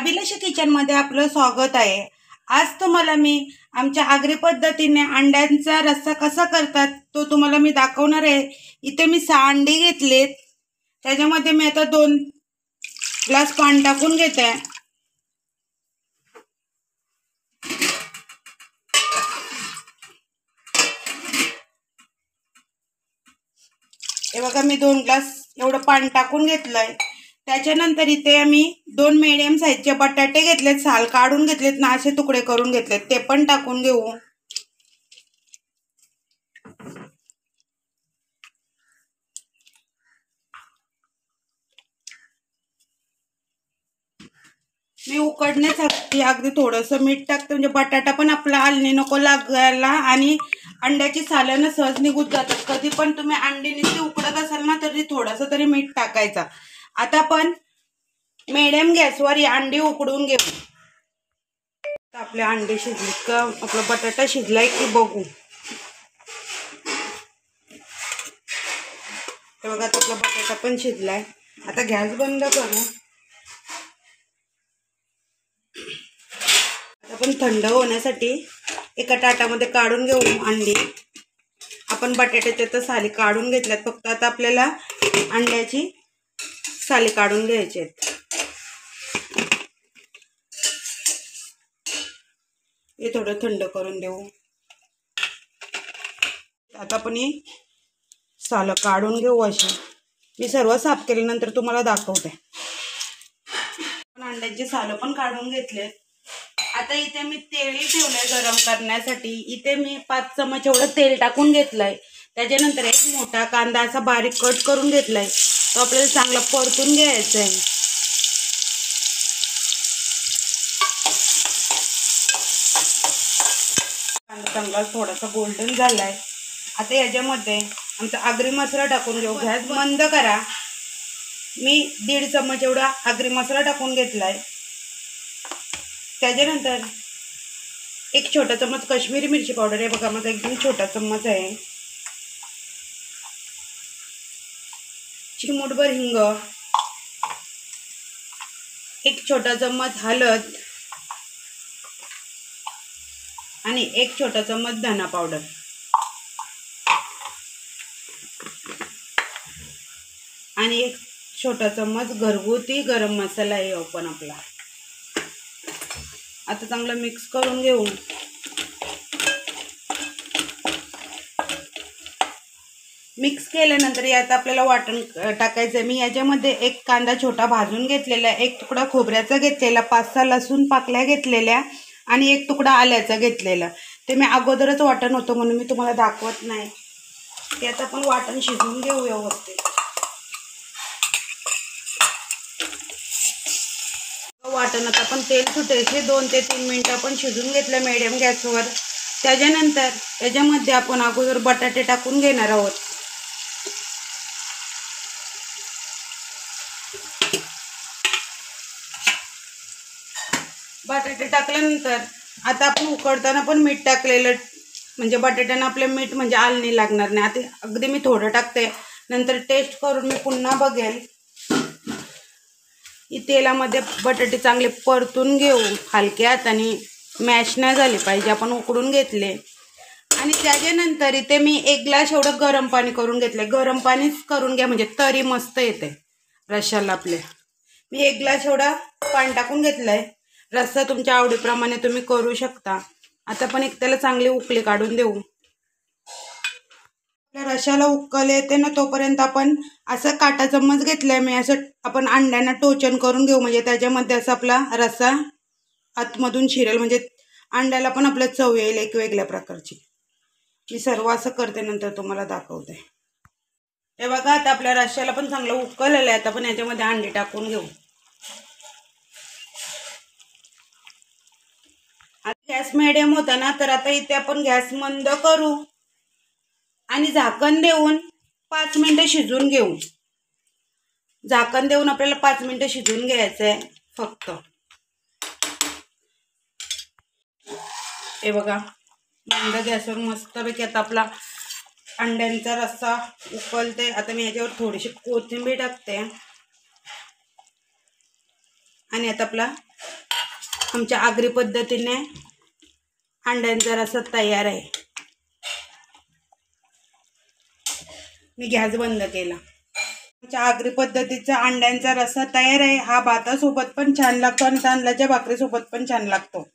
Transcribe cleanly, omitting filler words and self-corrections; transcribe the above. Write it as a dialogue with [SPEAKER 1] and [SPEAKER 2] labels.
[SPEAKER 1] अभिलाषा किचनमध्ये आपलं स्वागत आहे। आज तुम्हाला मी आमच्या आगरी पद्धतीने अंड्यांचा रस्सा कसा करतात तो तुम्हाला मी दाखवणार आहे। इथे मी 6 अंडी घेतलेत, त्याच्यामध्ये मी आता 2 ग्लास पाणी टाकून घेते। हे बघा मी 2 ग्लास एवढं पाणी टाकून घेतलंय। त्याच्यानंतर इथे आम्ही 2 मीडियम साइजचे बटाटे घेतलेत, साल काढून घेतलेत ना, असे तुकडे करून घेतलेत, ते पण टाकून घेऊ। मी उकडण्यासाठी अगदी थोडंसं मीठ टाकते, म्हणजे बटाटा पण आपला आलणी नको लागायला आणि अंड्याची सालं सहज निघून जातात। कधी पण तुम्ही अंडी नुसती उकडत असाल ना तरी थोडंसं तरी मीठ टाकायचं। आता आपण मीडियम गॅसवर ही अंडी उकडून घेऊ। आपले अंडे शिजले का आपला बटाटा शिजलाय की बघू। हे बघा आपला बटाटा पण शिजलाय। आता गॅस बंद करू। आपण थंड होण्यासाठी एका ताटामध्ये काढून घेऊ अंडी। आपण बटाट्याच्या तर साली काढून घेतल्यात, फक्त आता आपल्याला अंड्याची साली काढून घ्यायची आहेत। हे थोडं थंड करून देऊ। आता आपण ही सालं काढून घेऊ अशी। मी सर्व साफ केल्यानंतर तुम्हाला दाखवते। अंड्याची सालं पण काढून घेतले। आता इथे मी तेल ठेवलंय गरम करण्यासाठी। इथे मी 5 चमच एवढं तेल टाकून घेतलंय। त्याच्यानंतर एक मोठा कांदा असा बारीक कट करून घेतलाय, तो आपल्याला चांगला परतून घ्यायचा आहे। कांदा चांगला थोडासा गोल्डन झालाय। आता याच्यामध्ये आमचा आगरी मसाला टाकून घेऊ। गॅस बंद करा। मी 1.5 चमच एवढा आगरी मसाला टाकून घेतलाय। त्याच्यानंतर एक छोटा चम्मच काश्मीरी मिरची पावडर आहे, बघा माझा एकदम छोटा चम्मच आहे। चिमूटभर हिंग, एक छोटा चम्मच हळद आणि एक छोटा चम्मच धना पावडर आणि एक छोटा चम्मच घरगुती गरम मसाला आहे पण आपला। आता चांगलं मिक्स करून घेऊ। मिक्स केल्यानंतर यात आपल्याला वाटण टाकायचं आहे। मी याच्यामध्ये एक कांदा छोटा भाजून घेतलेला, एक तुकडा खोबऱ्याचा घेतलेला, 5-6 लसूण पाकळ्या घेतलेल्या आणि एक तुकडा आल्याचा घेतलेला। ते मी अगोदरच वाटण होतं म्हणून मी तुम्हाला दाखवत नाही। ते आता आपण वाटण शिजवून घेऊ व्यवस्थित। वाटणात आपण तेल सुटायचे 2 ते 3 मिनिटं आपण शिजून घेतलं मीडियम गॅसवर। त्याच्यानंतर याच्यामध्ये आपण अगोदर बटाटे टाकून घेणार आहोत। बटाटे टाकल्यानंतर आता आपण उकडताना पण मीठ टाकलेलं, म्हणजे बटाट्यानं आपलं मीठ म्हणजे आलणी लागणार नाही। आता अगदी मी थोडं टाकते, नंतर टेस्ट करून मी पुन्हा बघेल। तेलामध्ये बटाटे चांगले परतून घेऊ हलक्या हाताने, मॅश नाही झाले पाहिजे, आपण उकडून घेतले। आणि त्याच्यानंतर इथे मी 1 ग्लास एवढं गरम पाणी करून घेतले। गरम पाणीच करून घ्या म्हणजे तरी मस्त येते रश्शाला आपल्या। मी 1 ग्लास एवढा पाणी टाकून घेतलंय। रस्सा तुमच्या आवडीप्रमाणे तुम्ही करू शकता। आता पण एक त्याला चांगली उकळी काढून देऊ। रश्शाला उकल येते ना तोपर्यंत आपण असं काटा चम्मच घेतलाय मी, असं आपण अंड्यांना टोचन करून घेऊ, म्हणजे त्याच्यामध्ये असं आपला रस्सा आतमधून शिरेल, म्हणजे अंड्याला पण आपल्या चव येईल एक वेगळ्या प्रकारची। मी सर्व असं करते, नंतर तुम्हाला दाखवते। हे बघा आता आपल्या रश्शाला पण चांगलं उकळलेलं आहे। आता आपण याच्यामध्ये अंडी टाकून घेऊ। आता गॅस मिडियम होता ना, तर आता इथे आपण गॅस मंद करू आणि झाकण देऊन 5 मिनिटं शिजून घेऊ। झाकण देऊन आपल्याला 5 मिनिटं शिजून घ्यायचं आहे फक्त। हे बघा मंद गॅसवर मस्तपैकी आता आपला अंड्यांचा रस्सा उकळते। आता मी याच्यावर थोडीशी कोथिंबीर टाकते आणि आता आपला आमच्या आगरी पद्धतीने अंड्यांचा रस्सा तयार आहे. मी गॅस बंद केला. आमच्या आगरी पद्धतीचा अंड्यांचा रस्सा तयार आहे. हा भातासोबत पण छान लागतो आणि तांदळाच्या भाकरीसोबत पण छान लागतो.